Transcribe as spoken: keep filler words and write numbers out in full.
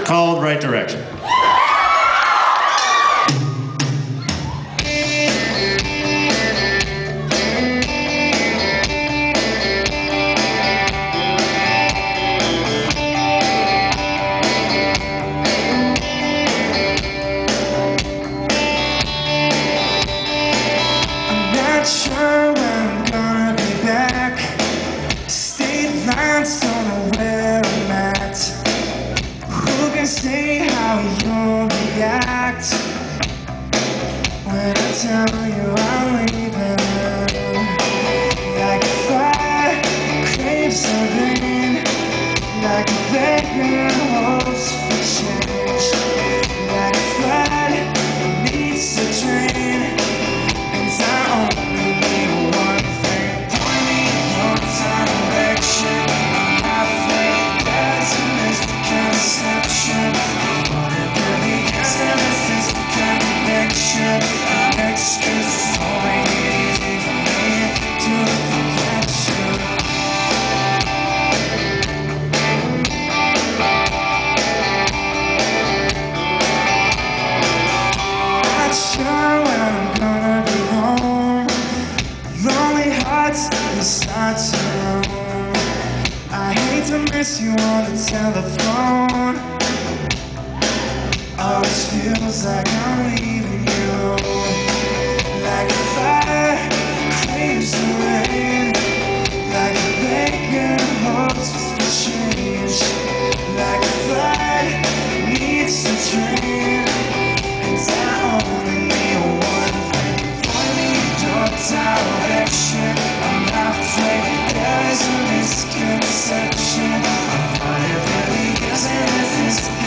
called Right Direction. Sure when I'm gonna be back. State lines don't know where I'm at. Who can say how you'll react when I tell you I'm leaving? Like a fire craves the rain, like a beggar hopes for change, like a flood needs to drain. And I only need one thing. Point me in your direction. I'm halfway. There's a misconception of what it really is, and this is the connection. An excuse is only easy for me to forget you. Not sure when I'm gonna be home. Lonely hearts start to roam. I hate to miss you on the telephone. Always feels like I'm leaving you. Like a fire craves the rain, like a beggar hopes for change, like a flood needs to drain. And I only need one thing. Point me in your direction. I'm halfway. There is a misconception of what it really is, and this is